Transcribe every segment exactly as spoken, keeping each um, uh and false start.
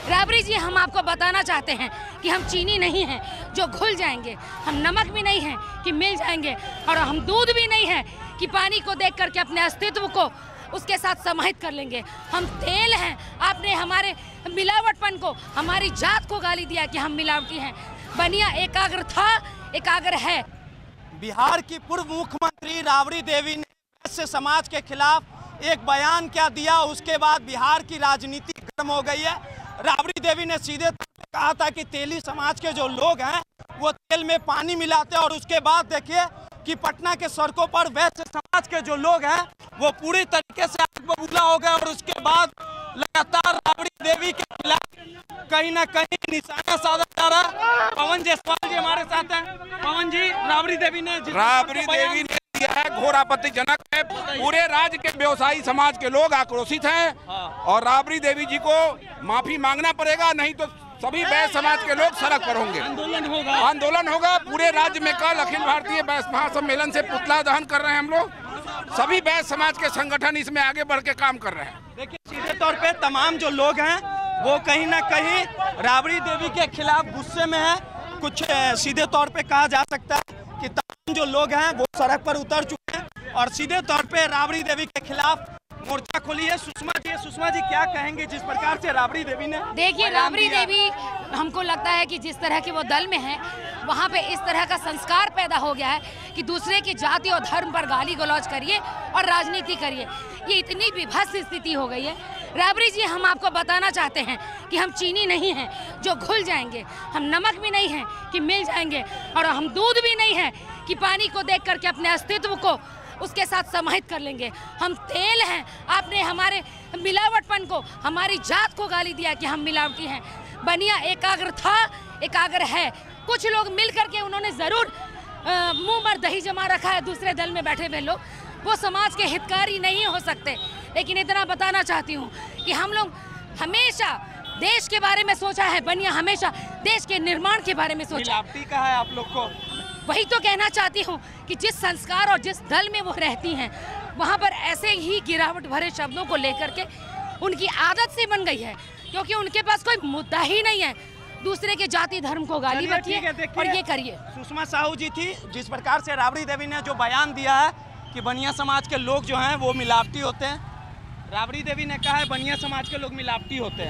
राबड़ी जी, हम आपको बताना चाहते हैं कि हम चीनी नहीं हैं जो घुल जाएंगे, हम नमक भी नहीं हैं कि मिल जाएंगे, और हम दूध भी नहीं हैं कि पानी को देख करके अपने अस्तित्व को उसके साथ समाहित कर लेंगे। हम तेल हैं। आपने हमारे मिलावटपन को, हमारी जात को गाली दिया कि हम मिलावटी हैं। बनिया एकाग्र था, एकाग्र है। बिहार की पूर्व मुख्यमंत्री राबड़ी देवी ने वैश्य समाज के खिलाफ एक बयान क्या दिया, उसके बाद बिहार की राजनीति गर्म हो गई है। राबड़ी देवी ने सीधे कहा था कि तेली समाज के जो लोग हैं वो तेल में पानी मिलाते हैं, और उसके बाद देखिए कि पटना के सड़कों पर वैश्य समाज के जो लोग हैं वो पूरी तरीके से आग बबूला हो गए। और उसके बाद लगातार राबड़ी देवी के खिलाफ कहीं ना कहीं निशाना साधा जा रहा है। पवन जायसवाल जी हमारे साथ हैं। पवन जी, राबड़ी देवी ने राबड़ी देवी ने दिया है घोर आपत्तिजनक है। पूरे राज्य के व्यवसायी समाज के लोग आक्रोशित हैं, और राबड़ी देवी जी को माफी मांगना पड़ेगा, नहीं तो सभी वैश्य समाज के लोग सड़क पर होंगे। आंदोलन होगा आंदोलन होगा पूरे राज्य में। कल अखिल भारतीय वैश्य महासम्मेलन से पुतला दहन कर रहे हैं हम लोग। सभी वैश्य समाज के संगठन इसमें आगे बढ़ के काम कर रहे हैं। देखिए, सीधे तौर पे तमाम जो लोग हैं वो कहीं ना कहीं राबड़ी देवी के खिलाफ गुस्से में है। कुछ सीधे तौर पे कहा जा सकता है कि तमाम जो लोग हैं वो सड़क पर उतर चुके हैं और सीधे तौर पे राबड़ी देवी के खिलाफ मोर्चा खोली है। सुषमा जी, सुषमा जी क्या कहेंगे जिस प्रकार से राबड़ी देवी ने? देखिए, राबड़ी देवी, हमको लगता है कि जिस तरह के वो दल में है वहाँ पे इस तरह का संस्कार पैदा हो गया है कि दूसरे की जाति और धर्म पर गाली गलौज करिए और राजनीति करिए। ये इतनी विभत्स स्थिति हो गई है। राबड़ी जी, हम आपको बताना चाहते हैं कि हम चीनी नहीं हैं जो घुल जाएंगे, हम नमक भी नहीं हैं कि मिल जाएंगे, और हम दूध भी नहीं हैं कि पानी को देख करके अपने अस्तित्व को उसके साथ समाहित कर लेंगे। हम तेल हैं। आपने हमारे मिलावटपन को, हमारी जात को गाली दिया कि हम मिलावटी हैं। बनिया एकाग्र था, एकाग्र है। कुछ लोग मिल करके उन्होंने ज़रूर मुंह पर दही जमा रखा है। दूसरे दल में बैठे हुए लोग वो समाज के हितकारी नहीं हो सकते। लेकिन इतना बताना चाहती हूँ कि हम लोग हमेशा देश के बारे में सोचा है। बनिया हमेशा देश के निर्माण के बारे में सोचा। मिलावटी का है आप लोग को? वही तो कहना चाहती हूँ कि जिस संस्कार और जिस दल में वो रहती हैं वहाँ पर ऐसे ही गिरावट भरे शब्दों को लेकर के उनकी आदत से बन गई है, क्योंकि उनके पास कोई मुद्दा ही नहीं है। दूसरे के जाति धर्म को गाली बतिए और ये करिए। सुषमा साहू जी थी, जिस प्रकार से राबड़ी देवी ने जो बयान दिया है कि बनिया समाज के लोग जो हैं वो मिलावटी होते हैं। राबड़ी देवी ने कहा है बनिया समाज के लोग मिलावटी होते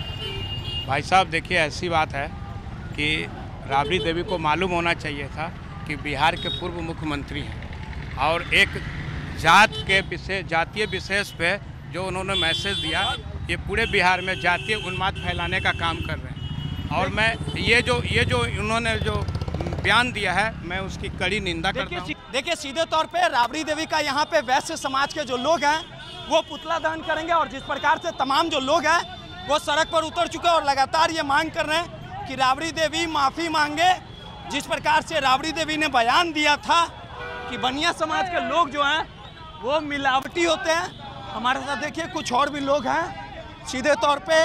हैं। भाई साहब, देखिए, ऐसी बात है कि राबड़ी देवी को मालूम होना चाहिए था कि बिहार के पूर्व मुख्यमंत्री हैं, और एक जात के विशेष जातीय विशेष पे जो उन्होंने मैसेज दिया, ये पूरे बिहार में जातीय उन्माद फैलाने का काम कर रहे हैं। और मैं ये जो ये जो उन्होंने जो बयान दिया है, मैं उसकी कड़ी निंदा करता हूँ। देखिए, सीधे तौर पे राबड़ी देवी का यहाँ पे वैश्य समाज के जो लोग हैं वो पुतला दहन करेंगे, और जिस प्रकार से तमाम जो लोग हैं वो सड़क पर उतर चुके हैं और लगातार ये मांग कर रहे हैं कि राबड़ी देवी माफ़ी मांगे। जिस प्रकार से राबड़ी देवी ने बयान दिया था कि बनिया समाज के लोग जो हैं वो मिलावटी होते हैं। हमारे साथ देखिए कुछ और भी लोग हैं। सीधे तौर पे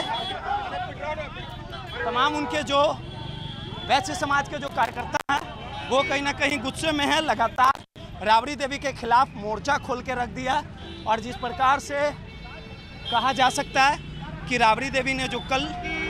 तमाम उनके जो वैश्य समाज के जो कार्यकर्ता हैं वो कहीं ना कहीं गुस्से में हैं। लगातार राबड़ी देवी के खिलाफ मोर्चा खोल के रख दिया, और जिस प्रकार से कहा जा सकता है कि राबड़ी देवी ने जो कल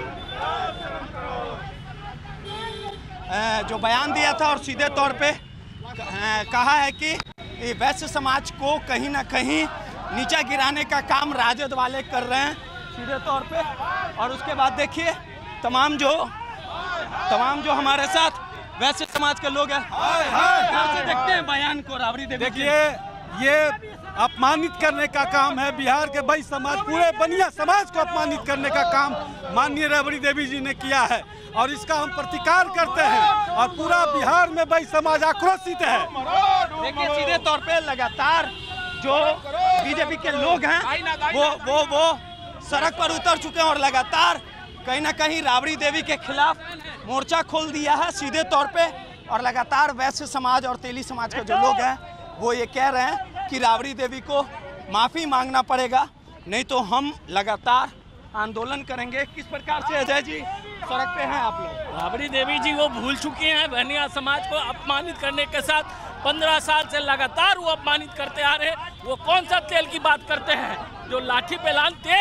जो बयान दिया था और सीधे तौर पे कहा है कि वैश्य समाज को कहीं ना कहीं नीचा गिराने का काम राजद वाले कर रहे हैं सीधे तौर पे। और उसके बाद देखिए तमाम जो तमाम जो हमारे साथ वैश्य समाज के लोग हैं, देखते हैं बयान को राबड़ी देवी। देखिए, ये अपमानित करने का काम है। बिहार के वैश्य समाज, पूरे बनिया समाज को अपमानित करने का काम माननीय राबड़ी देवी जी ने किया है, और इसका हम प्रतिकार करते हैं, और पूरा बिहार में वैश्य समाज आक्रोशित है। देखिए, सीधे तौर पे लगातार जो बीजेपी के लोग हैं वो वो वो सड़क पर उतर चुके हैं और लगातार कहीं ना कहीं राबड़ी देवी के खिलाफ मोर्चा खोल दिया है सीधे तौर पे। और लगातार वैश्य समाज और तेली समाज के जो लोग हैं वो ये कह रहे हैं कि राबड़ी देवी को माफ़ी मांगना पड़ेगा, नहीं तो हम लगातार आंदोलन करेंगे। किस प्रकार से अजय जी सड़क पे हैं आप लोग? राबड़ी देवी जी वो भूल चुकी हैं बनिया समाज को अपमानित करने के साथ। पंद्रह साल से लगातार वो अपमानित करते आ रहे हैं। वो कौन सा तेल की बात करते हैं? जो लाठी बेलान तेल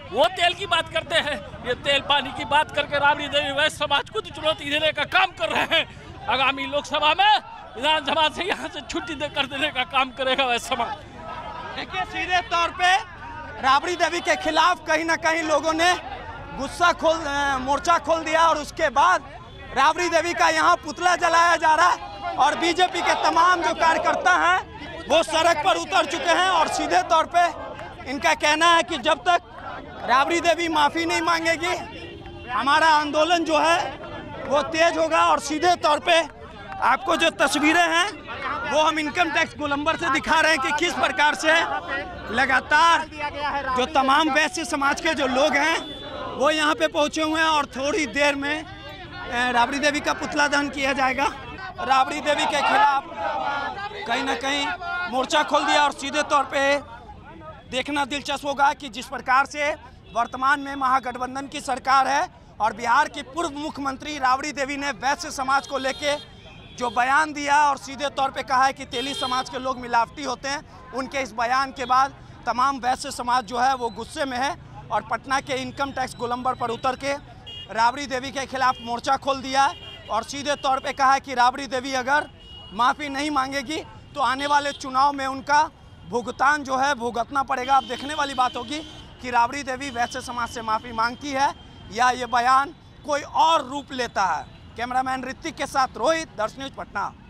वो तेल की बात करते हैं, ये तेल पानी की बात करके राबड़ी देवी वैश्य समाज को तो चुनौती देने का काम कर रहे हैं। आगामी लोकसभा में विधानसभा से यहाँ से छुट्टी दे कर देने का काम करेगा वैश्य समाज। देखिए, सीधे तौर पे राबड़ी देवी के खिलाफ कहीं ना कहीं लोगों ने गुस्सा खोल मोर्चा खोल दिया और उसके बाद राबड़ी देवी का यहाँ पुतला जलाया जा रहा है और बीजेपी के तमाम जो कार्यकर्ता हैं वो सड़क पर उतर चुके हैं और सीधे तौर पे इनका कहना है कि जब तक राबड़ी देवी माफ़ी नहीं मांगेगी हमारा आंदोलन जो है वो तेज होगा। और सीधे तौर पे आपको जो तस्वीरें हैं वो हम इनकम टैक्स गोलंबर से दिखा रहे हैं कि किस प्रकार से लगातार जो तमाम वैश्य समाज के जो लोग हैं वो यहाँ पे पहुँचे हुए हैं और थोड़ी देर में राबड़ी देवी का पुतला दहन किया जाएगा। राबड़ी देवी के खिलाफ कहीं ना कहीं मोर्चा खोल दिया और सीधे तौर पे देखना दिलचस्प होगा कि जिस प्रकार से वर्तमान में महागठबंधन की सरकार है और बिहार की पूर्व मुख्यमंत्री राबड़ी देवी ने वैश्य समाज को लेके जो बयान दिया और सीधे तौर पे कहा है कि तेली समाज के लोग मिलावटी होते हैं, उनके इस बयान के बाद तमाम वैश्य समाज जो है वो गुस्से में है और पटना के इनकम टैक्स गोलंबर पर उतर के राबड़ी देवी के खिलाफ मोर्चा खोल दिया है और सीधे तौर पे कहा है कि राबड़ी देवी अगर माफ़ी नहीं मांगेगी तो आने वाले चुनाव में उनका भुगतान जो है भुगतना पड़ेगा। अब देखने वाली बात होगी कि राबड़ी देवी वैश्य समाज से माफ़ी मांगती है या ये बयान कोई और रूप लेता है। कैमरामैन ऋतिक के साथ रोहित, दर्शन न्यूज, पटना।